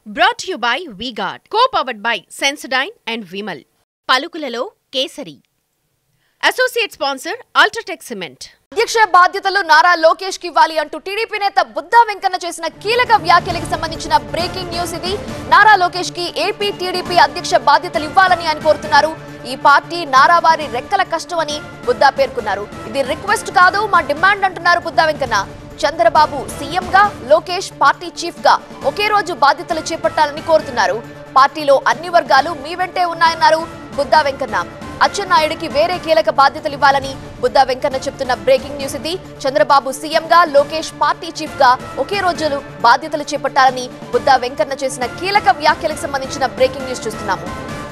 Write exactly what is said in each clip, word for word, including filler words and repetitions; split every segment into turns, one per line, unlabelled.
Brought to you by V-Guard, co-powered by Sensodyne and Vimal. పలుకులలో kesari. Associate sponsor Ultratech Cement.
అధ్యక్ష బాధ్యతలు నారా లోకేష్ కి ఇవ్వాలి అంటూ టీడీపీ నేత బుద్ధా వెంకన్న చేసిన కీలక వ్యాఖ్యలకు సంబంధించిన బ్రేకింగ్ న్యూస్ ఇది. నారా లోకేష్ కి ఏపీ టీడీపీ అధ్యక్ష బాధ్యతలు ఇవ్వాలని ఆయన కోరుతున్నారు. ఈ పార్టీ నారా వారి రెక్కల కష్టం అని బుద్ధా పేర్కొన్నారు. ఇది రిక్వెస్ట్ కాదు, మా డిమాండ్ అంటున్నారు బుద్ధా వెంకన్న. చంద్రబాబు సీఎం గా, లోకేష్ పార్టీ చీఫ్ గా ఒకే రోజు బాధ్యతలు చేపట్టాలని కోరుతున్నారు. పార్టీలో అన్ని వర్గాలు మీ వెంటే ఉన్నాయన్నారు బుద్ధా వెంకన్న. అచ్చెన్నాయుడికి వేరే కీలక బాధ్యతలు ఇవ్వాలని బుద్ధా వెంకన్న చెప్తున్న బ్రేకింగ్ న్యూస్ ఇది. చంద్రబాబు సీఎం గా, లోకేష్ పార్టీ చీఫ్ గా ఒకే రోజు బాధ్యతలు చేపట్టాలని బుద్ధా వెంకన్న చేసిన కీలక వ్యాఖ్యలకు సంబంధించిన బ్రేకింగ్ న్యూస్ చూస్తున్నాము.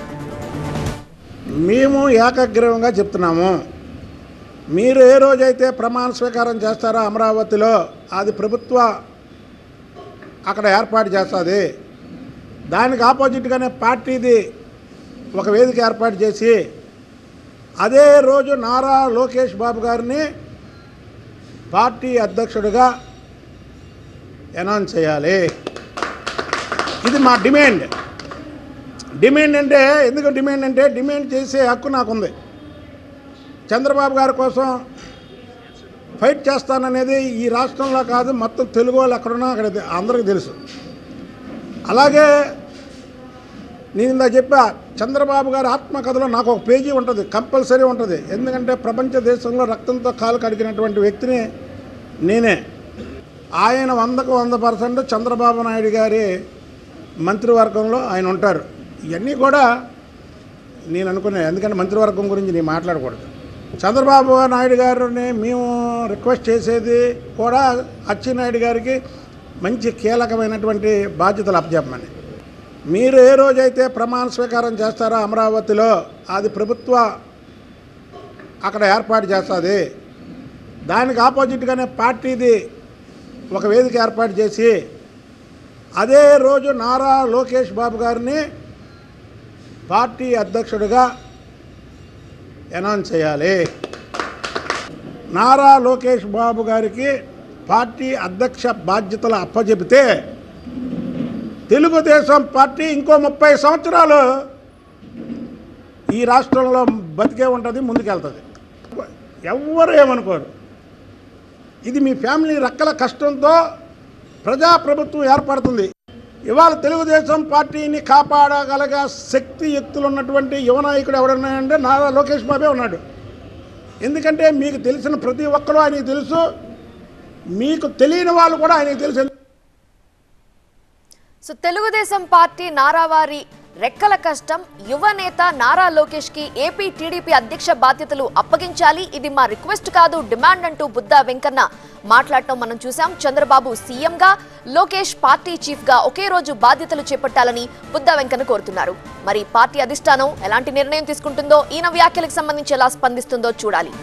మేము ఏకగ్రీవంగా చెప్తున్నాము, మీరు ఏ రోజైతే ప్రమాణ స్వీకారం చేస్తారో అమరావతిలో, అది ప్రభుత్వ అక్కడ ఏర్పాటు చేస్తుంది. దానికి ఆపోజిట్గానే పార్టీది ఒక వేదిక ఏర్పాటు చేసి అదే రోజు నారా లోకేష్ బాబు గారిని పార్టీ అధ్యక్షుడిగా అనౌన్స్ చేయాలి. ఇది మా డిమాండ్. డిమాండ్ అంటే ఎందుకు డిమాండ్ అంటే డిమాండ్ చేసే హక్కు నాకుంది. చంద్రబాబు గారి కోసం ఫైట్ చేస్తాననేది ఈ రాష్ట్రంలో కాదు, మొత్తం తెలుగు వాళ్ళు ఎక్కడున్నా అక్కడ అందరికీ తెలుసు. అలాగే నేను ఇందా చెప్పా, చంద్రబాబు గారి ఆత్మకథలో నాకు ఒక పేజీ ఉంటుంది, కంపల్సరీ ఉంటుంది. ఎందుకంటే ప్రపంచ దేశంలో రక్తంతో కాలు కడిగినటువంటి వ్యక్తిని నేనే. ఆయన వందకు వంద పర్సెంట్ చంద్రబాబు నాయుడు గారి మంత్రివర్గంలో ఆయన ఉంటారు. ఇవన్నీ కూడా నేను అనుకున్నాను, ఎందుకంటే మంత్రివర్గం గురించి నేను మాట్లాడకూడదు. చంద్రబాబు నాయుడు గారిని మేము రిక్వెస్ట్ చేసేది కూడా అచ్చెన్నాయుడు గారికి మంచి కీలకమైనటువంటి బాధ్యతలు అప్పచెప్పమని. మీరు ఏ రోజైతే ప్రమాణ స్వీకారం చేస్తారో అమరావతిలో, అది ప్రభుత్వ అక్కడ ఏర్పాటు చేస్తుంది. దానికి ఆపోజిట్గానే పార్టీది ఒక వేదిక ఏర్పాటు చేసి అదే రోజు నారా లోకేష్ బాబు గారిని పార్టీ అధ్యక్షుడిగా అనౌన్స్ చేయాలి. నారా లోకేష్ బాబు గారికి పార్టీ అధ్యక్ష బాధ్యతలు అప్పచెబితే తెలుగుదేశం పార్టీ ఇంకో ముప్పై సంవత్సరాలు ఈ రాష్ట్రంలో బతికే ఉంటుంది, ముందుకెళ్తుంది. ఎవ్వరు ఏమనుకోరు. ఇది మీ ఫ్యామిలీ రెక్కల కష్టంతో ప్రజాప్రభుత్వం ఏర్పడుతుంది. ఇవాళ తెలుగుదేశం పార్టీని కాపాడగలగా శక్తి ఎత్తులు ఉన్నటువంటి యువ నాయకుడు ఎవడున్నాయంటే నారా లోకేష్ బాబే ఉన్నాడు. ఎందుకంటే మీకు తెలిసిన ప్రతి ఒక్కరూ ఆయనకి తెలుసు, మీకు తెలియని వాళ్ళు కూడా ఆయనకి తెలుసు.
సో తెలుగుదేశం పార్టీ నారా వారి రెక్కల కష్టం. యువ నేత నారా లోకేష్ కి ఏపీ టీడీపీ అధ్యక్ష బాధ్యతలు అప్పగించాలి, ఇది మా రిక్వెస్ట్ కాదు, డిమాండ్ అంటూ బుద్ధా వెంకన్న మాట్లాడటం మనం చూసాం. చంద్రబాబు సీఎం గా, లోకేష్ పార్టీ చీఫ్ గా ఒకే రోజు బాధ్యతలు చేపట్టాలని బుద్ధా వెంకన్న కోరుతున్నారు. మరి పార్టీ అధిష్టానం ఎలాంటి నిర్ణయం తీసుకుంటుందో, ఈయన వ్యాఖ్యలకు సంబంధించి ఎలా స్పందిస్తుందో చూడాలి.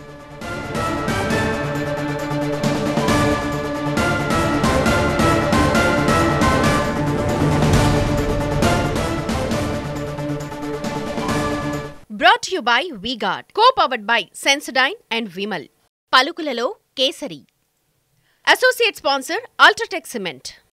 Brought to you by V-Guard, co-powered by Sensodyne and Vimal. పలుకులలో kesari. Associate sponsor Ultratech Cement.